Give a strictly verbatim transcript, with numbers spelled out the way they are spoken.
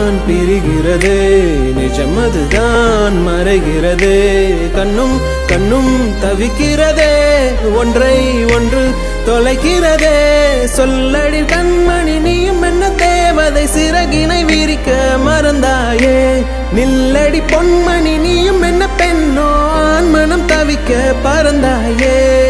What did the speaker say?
தான் பிரிகிறதே நிஜம் அதுதான் மறைகிறதே கண்ணும் கண்ணும் தவிக்கிறதே ஒன்றை ஒன்று தொலைக்கிறதே சொல்லடி கண்மணி நீயும் என்ன தேவதை சிறகினை விரிக்க மறந்தாயே நில்லடி பொன்மணி நீயும் என்ன பெண்ணோ ஆண் மனம் தவிக்க பறந்தாயே